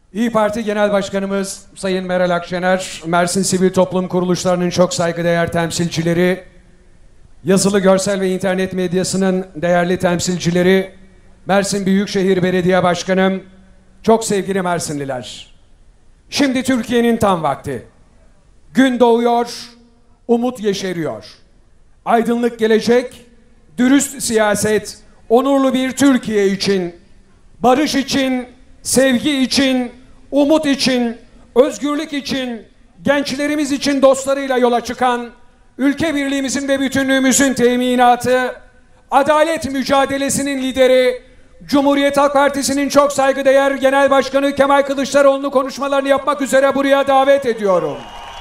İYİ Parti Genel Başkanımız Sayın Meral Akşener, Mersin Sivil Toplum Kuruluşlarının çok saygıdeğer temsilcileri, yazılı, görsel ve internet medyasının değerli temsilcileri, Mersin Büyükşehir Belediye Başkanım, çok sevgili Mersinliler. Şimdi Türkiye'nin tam vakti. Gün doğuyor, umut yeşeriyor. Aydınlık gelecek, dürüst siyaset, onurlu bir Türkiye için, barış için, sevgi için, umut için, özgürlük için, gençlerimiz için dostlarıyla yola çıkan, ülke birliğimizin ve bütünlüğümüzün teminatı, adalet mücadelesinin lideri, Cumhuriyet Halk Partisi'nin çok saygıdeğer Genel Başkanı Kemal Kılıçdaroğlu'nu konuşmalarını yapmak üzere buraya davet ediyorum.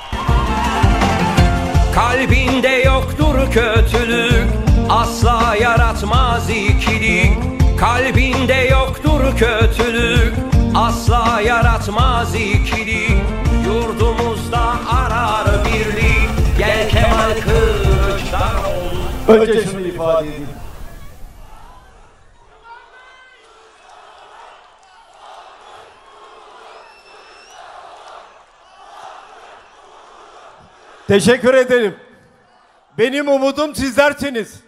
Kalbinde yoktur kötülük, asla yaratmaz ikilik. Kalbinde yoktur kötülük, asla yaratmaz ikilik. Yurdumuzda arar birlik, gel Kemal Kılıçdaroğlu. Önce şunu ifade edeyim. Teşekkür ederim. Benim umudum sizlersiniz.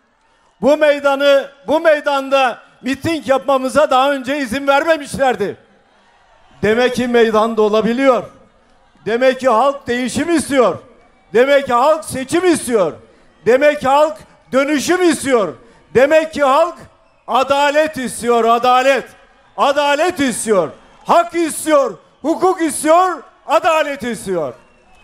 Bu meydanda miting yapmamıza daha önce izin vermemişlerdi. Demek ki meydanda olabiliyor. Demek ki halk değişim istiyor. Demek ki halk seçim istiyor. Demek ki halk dönüşüm istiyor. Demek ki halk adalet istiyor, adalet. Adalet istiyor. Hak istiyor, hukuk istiyor, adalet istiyor.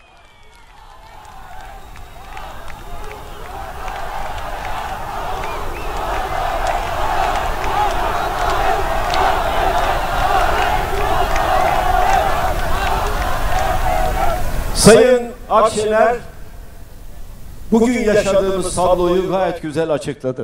Sayın Akşener bugün yaşadığımız tabloyu gayet güzel açıkladı.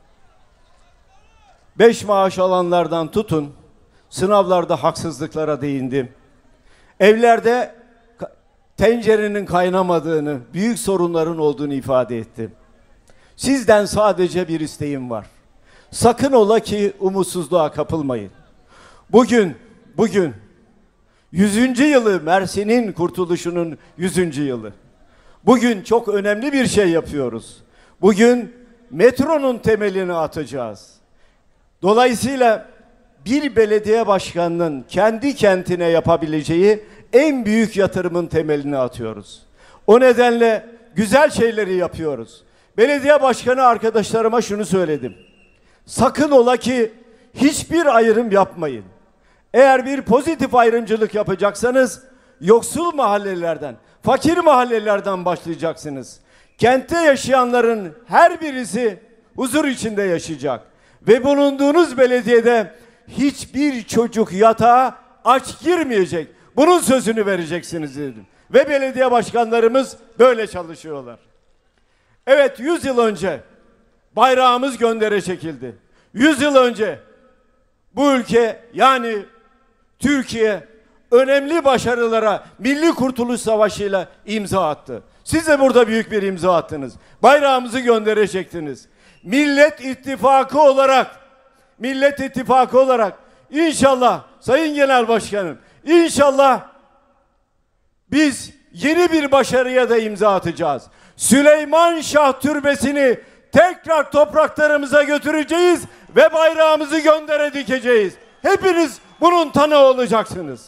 5 maaş alanlardan tutun, sınavlarda haksızlıklara değindi. Evlerde tencerenin kaynamadığını, büyük sorunların olduğunu ifade etti. Sizden sadece bir isteğim var. Sakın ola ki umutsuzluğa kapılmayın. Bugün 100. yılı, Mersin'in kurtuluşunun 100. yılı. Bugün çok önemli bir şey yapıyoruz. Bugün metronun temelini atacağız. Dolayısıyla bir belediye başkanının kendi kentine yapabileceği en büyük yatırımın temelini atıyoruz. O nedenle güzel şeyleri yapıyoruz. Belediye başkanı arkadaşlarıma şunu söyledim. Sakın ola ki hiçbir ayrım yapmayın. Eğer bir pozitif ayrımcılık yapacaksanız yoksul mahallelerden, fakir mahallelerden başlayacaksınız. Kentte yaşayanların her birisi huzur içinde yaşayacak. Ve bulunduğunuz belediyede hiçbir çocuk yatağa aç girmeyecek. Bunun sözünü vereceksiniz dedim. Ve belediye başkanlarımız böyle çalışıyorlar. Evet, 100 yıl önce bayrağımız göndere çekildi. 100 yıl önce bu ülke, yani Türkiye, önemli başarılara Milli Kurtuluş Savaşı'yla imza attı. Siz de burada büyük bir imza attınız. Bayrağımızı göndere çektiniz. Millet İttifakı olarak inşallah Sayın Genel Başkanım, inşallah biz yeni bir başarıya da imza atacağız. Süleyman Şah Türbesi'ni tekrar topraklarımıza götüreceğiz ve bayrağımızı göndere dikeceğiz. Hepiniz bunun tanığı olacaksınız.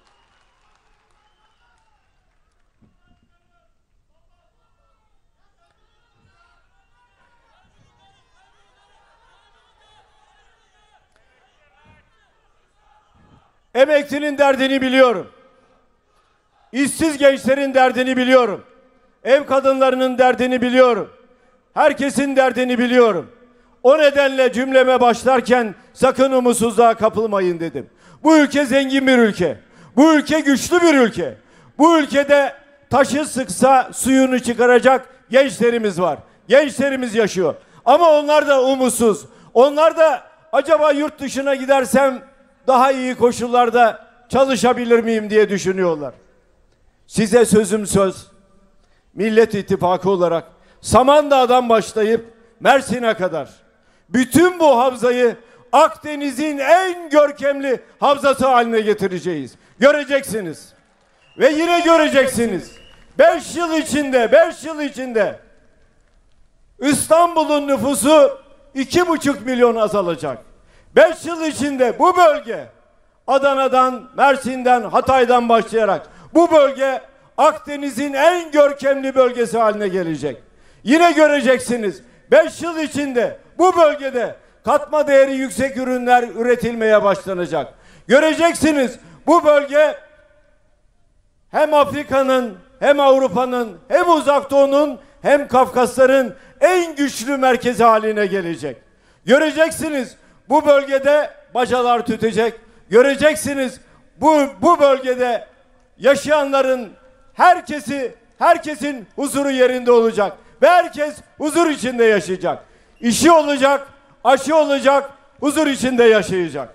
Emeklinin derdini biliyorum. İşsiz gençlerin derdini biliyorum. Ev kadınlarının derdini biliyorum. Herkesin derdini biliyorum. O nedenle cümleme başlarken sakın umutsuzluğa kapılmayın dedim. Bu ülke zengin bir ülke. Bu ülke güçlü bir ülke. Bu ülkede taşı sıksa suyunu çıkaracak gençlerimiz var. Gençlerimiz yaşıyor. Ama onlar da umutsuz. Onlar da acaba yurt dışına gidersem daha iyi koşullarda çalışabilir miyim diye düşünüyorlar. Size sözüm söz. Millet İttifakı olarak Samandağ'dan başlayıp Mersin'e kadar bütün bu havzayı Akdeniz'in en görkemli havzası haline getireceğiz. Göreceksiniz. Ve yine göreceksiniz. 5 yıl içinde İstanbul'un nüfusu 2,5 milyon azalacak. 5 yıl içinde bu bölge Adana'dan, Mersin'den, Hatay'dan başlayarak bu bölge Akdeniz'in en görkemli bölgesi haline gelecek. Yine göreceksiniz 5 yıl içinde bu bölgede katma değeri yüksek ürünler üretilmeye başlanacak. Göreceksiniz bu bölge hem Afrika'nın hem Avrupa'nın hem Uzak Doğu'nun hem Kafkasların en güçlü merkezi haline gelecek. Göreceksiniz bu bölgede bacalar tütecek. Göreceksiniz bu bölgede yaşayanların herkesin huzuru yerinde olacak ve herkes huzur içinde yaşayacak. İşi olacak, aşı olacak, huzur içinde yaşayacak.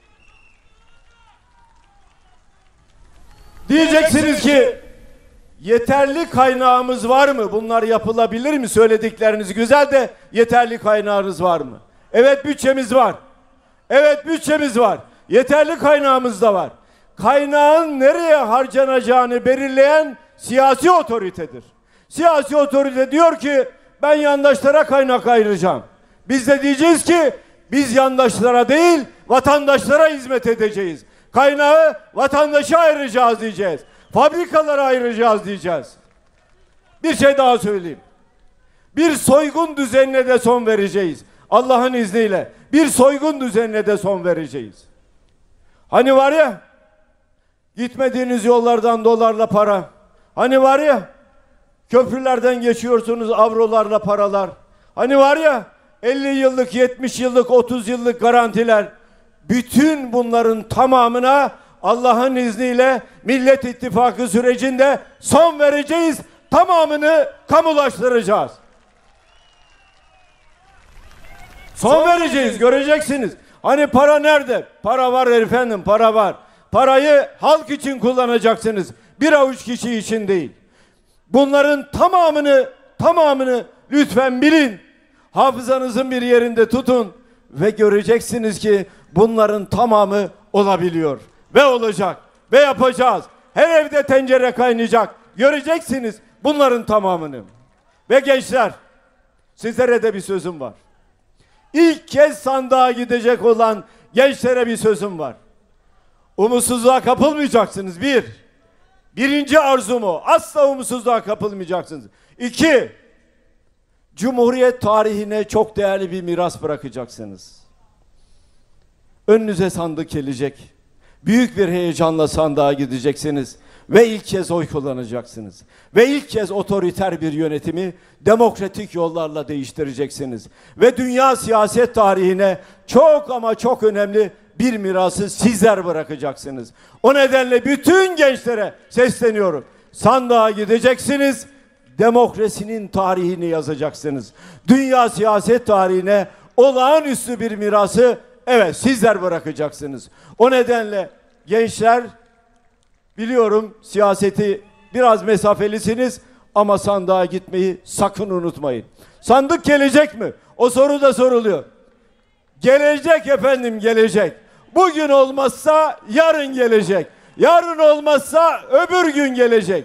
Diyeceksiniz ki yeterli kaynağımız var mı? Bunlar yapılabilir mi? Söyledikleriniz güzel de yeterli kaynağınız var mı? Evet, bütçemiz var. Evet, bütçemiz var. Yeterli kaynağımız da var. Kaynağın nereye harcanacağını belirleyen siyasi otoritedir. Siyasi otorite diyor ki ben yandaşlara kaynak ayıracağım. Biz de diyeceğiz ki biz yandaşlara değil vatandaşlara hizmet edeceğiz. Kaynağı vatandaşa ayıracağız diyeceğiz. Fabrikalara ayıracağız diyeceğiz. Bir şey daha söyleyeyim. Bir soygun düzenine de son vereceğiz. Allah'ın izniyle bir soygun düzenine de son vereceğiz. Hani var ya gitmediğiniz yollardan dolarla para. Hani var ya köprülerden geçiyorsunuz avrolarla paralar. Hani var ya 50 yıllık, 70 yıllık, 30 yıllık garantiler. Bütün bunların tamamına Allah'ın izniyle Millet İttifakı sürecinde son vereceğiz. Tamamını kamulaştıracağız. Son vereceğiz, göreceksiniz. Hani para nerede? Para var efendim, para var. Parayı halk için kullanacaksınız. Bir avuç kişi için değil. Bunların tamamını lütfen bilin. Hafızanızın bir yerinde tutun ve göreceksiniz ki bunların tamamı olabiliyor ve olacak ve yapacağız. Her evde tencere kaynayacak. Göreceksiniz bunların tamamını. Ve gençler, sizlere de bir sözüm var. İlk kez sandığa gidecek olan gençlere bir sözüm var. Umutsuzluğa kapılmayacaksınız. Birinci arzum o. Asla umutsuzluğa kapılmayacaksınız. 2. Cumhuriyet tarihine çok değerli bir miras bırakacaksınız. Önünüze sandık gelecek. Büyük bir heyecanla sandığa gideceksiniz. Ve ilk kez oy kullanacaksınız. Ve ilk kez otoriter bir yönetimi demokratik yollarla değiştireceksiniz. Ve dünya siyaset tarihine çok ama çok önemli bir mirası sizler bırakacaksınız. O nedenle bütün gençlere sesleniyorum. Sandığa gideceksiniz, demokrasinin tarihini yazacaksınız. Dünya siyaset tarihine olağanüstü bir mirası evet sizler bırakacaksınız. O nedenle gençler, biliyorum siyaseti biraz mesafelisiniz ama sandığa gitmeyi sakın unutmayın. Sandık gelecek mi? O soru da soruluyor. Gelecek efendim, gelecek. Bugün olmazsa yarın gelecek. Yarın olmazsa öbür gün gelecek.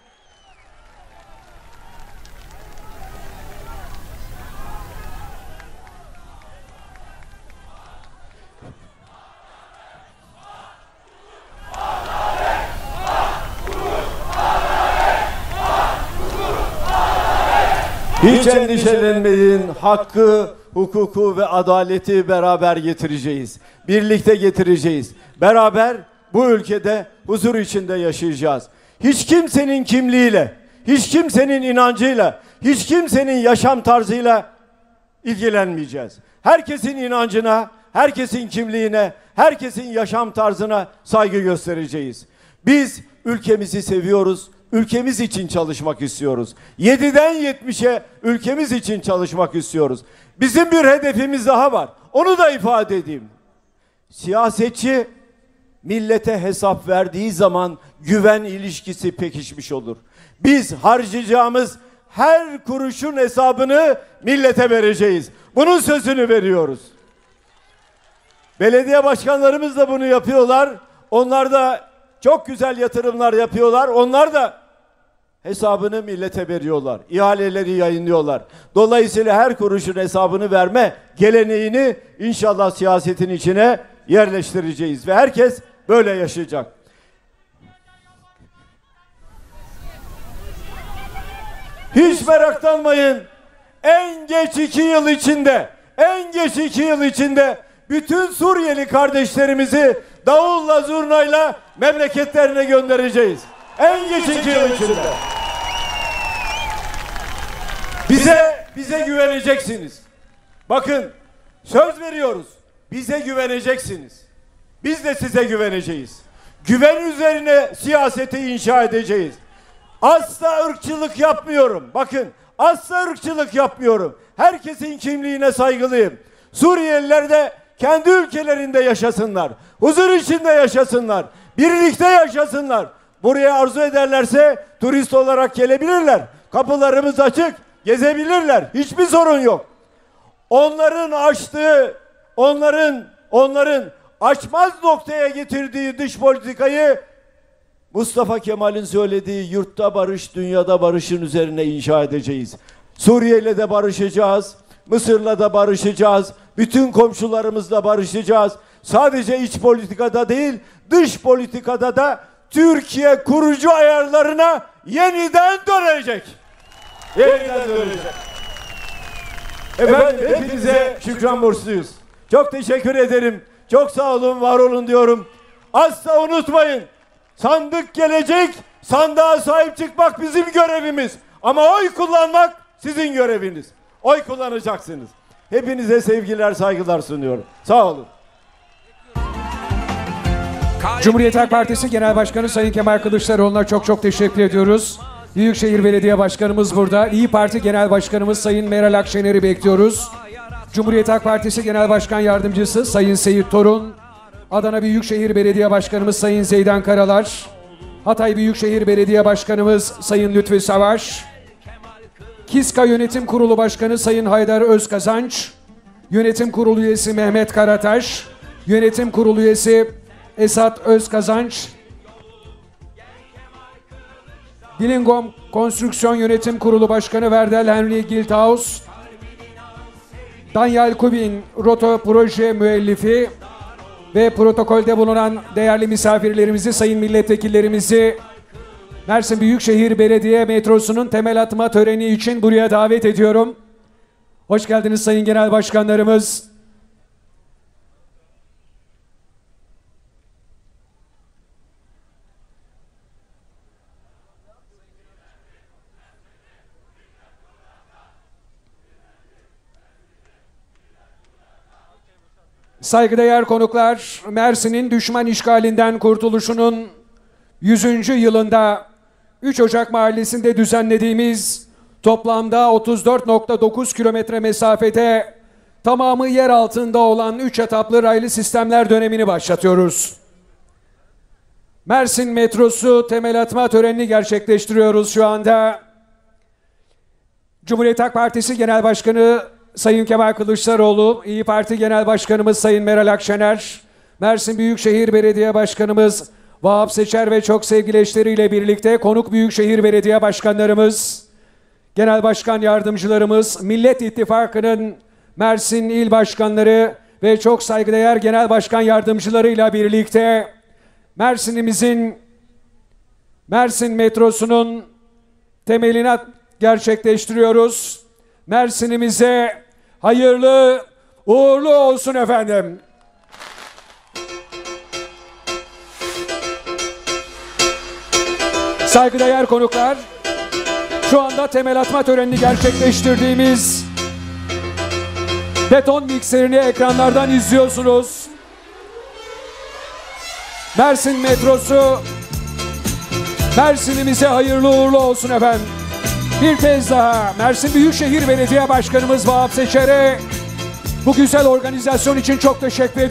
Hiç endişelenmeyin, hakkı, hukuku ve adaleti beraber getireceğiz. Birlikte getireceğiz. Beraber bu ülkede huzur içinde yaşayacağız. Hiç kimsenin kimliğiyle, hiç kimsenin inancıyla, hiç kimsenin yaşam tarzıyla ilgilenmeyeceğiz. Herkesin inancına, herkesin kimliğine, herkesin yaşam tarzına saygı göstereceğiz. Biz ülkemizi seviyoruz. Ülkemiz için çalışmak istiyoruz. 7'den 70'e ülkemiz için çalışmak istiyoruz. Bizim bir hedefimiz daha var. Onu da ifade edeyim. Siyasetçi millete hesap verdiği zaman güven ilişkisi pekişmiş olur. Biz harcayacağımız her kuruşun hesabını millete vereceğiz. Bunun sözünü veriyoruz. Belediye başkanlarımız da bunu yapıyorlar. Onlar da çok güzel yatırımlar yapıyorlar. Onlar da hesabını millete veriyorlar. İhaleleri yayınlıyorlar. Dolayısıyla her kuruşun hesabını verme geleneğini inşallah siyasetin içine yerleştireceğiz. Ve herkes böyle yaşayacak. Hiç meraklanmayın. En geç 2 yıl içinde bütün Suriyeli kardeşlerimizi davulla zurnayla memleketlerine göndereceğiz. En geç 2 yıl içinde. Bize güveneceksiniz. Bakın, söz veriyoruz. Bize güveneceksiniz. Biz de size güveneceğiz. Güven üzerine siyaseti inşa edeceğiz. Asla ırkçılık yapmıyorum. Bakın, asla ırkçılık yapmıyorum. Herkesin kimliğine saygılıyım. Suriyeliler de kendi ülkelerinde yaşasınlar. Huzur içinde yaşasınlar. Birlikte yaşasınlar. Buraya arzu ederlerse turist olarak gelebilirler. Kapılarımız açık. Gezebilirler. Hiçbir sorun yok. Onların açtığı, onların açmaz noktaya getirdiği dış politikayı Mustafa Kemal'in söylediği yurtta barış, dünyada barışın üzerine inşa edeceğiz. Suriye'yle de barışacağız. Mısır'la da barışacağız. Bütün komşularımızla barışacağız. Sadece iç politikada değil, dış politikada da Türkiye kurucu ayarlarına yeniden dönecek. Efendim, hepinize şükran borçluyuz. Çok teşekkür ederim. Çok sağ olun, var olun diyorum. Asla unutmayın. Sandık gelecek, sandığa sahip çıkmak bizim görevimiz. Ama oy kullanmak sizin göreviniz. Oy kullanacaksınız. Hepinize sevgiler, saygılar sunuyorum. Sağ olun. Cumhuriyet Halk Partisi Genel Başkanı Sayın Kemal Kılıçdaroğlu'na çok teşekkür ediyoruz. Büyükşehir Belediye Başkanımız burada. İyi Parti Genel Başkanımız Sayın Meral Akşener'i bekliyoruz. Cumhuriyet Halk Partisi Genel Başkan Yardımcısı Sayın Seyit Torun. Adana Büyükşehir Belediye Başkanımız Sayın Zeydan Karalar. Hatay Büyükşehir Belediye Başkanımız Sayın Lütfü Savaş. KİSKA Yönetim Kurulu Başkanı Sayın Haydar Özkazanç. Yönetim Kurulu Üyesi Mehmet Karataş. Yönetim Kurulu Üyesi Esat Özkazanç. Dilingom Konstrüksiyon Yönetim Kurulu Başkanı Verdel Henry Gilthaus. Daniel Kubin Roto Proje Müellifi ve protokolde bulunan değerli misafirlerimizi, sayın milletvekillerimizi Mersin Büyükşehir Belediye metrosunun temel atma töreni için buraya davet ediyorum. Hoş geldiniz sayın genel başkanlarımız. Saygıdeğer konuklar, Mersin'in düşman işgalinden kurtuluşunun 100. yılında 3 Ocak Mahallesi'nde düzenlediğimiz toplamda 34,9 kilometre mesafede tamamı yer altında olan 3 etaplı raylı sistemler dönemini başlatıyoruz. Mersin metrosu temel atma törenini gerçekleştiriyoruz şu anda. Cumhuriyet Halk Partisi Genel Başkanı Sayın Kemal Kılıçdaroğlu, İyi Parti Genel Başkanımız Sayın Meral Akşener, Mersin Büyükşehir Belediye Başkanımız Vahap Seçer ve çok sevgili eşleriyle birlikte konuk Büyükşehir Belediye Başkanlarımız, Genel Başkan Yardımcılarımız, Millet İttifakı'nın Mersin İl Başkanları ve çok saygıdeğer Genel Başkan Yardımcılarıyla birlikte Mersin metrosunun temelini gerçekleştiriyoruz. Mersin'imize hayırlı uğurlu olsun efendim. Saygıdeğer konuklar, şu anda temel atma törenini gerçekleştirdiğimiz beton mikserini ekranlardan izliyorsunuz. Mersin metrosu, Mersin'imize hayırlı uğurlu olsun efendim. Bir kez daha Mersin Büyükşehir Belediye Başkanımız Vahap Seçer'e bu güzel organizasyon için çok teşekkür ederim.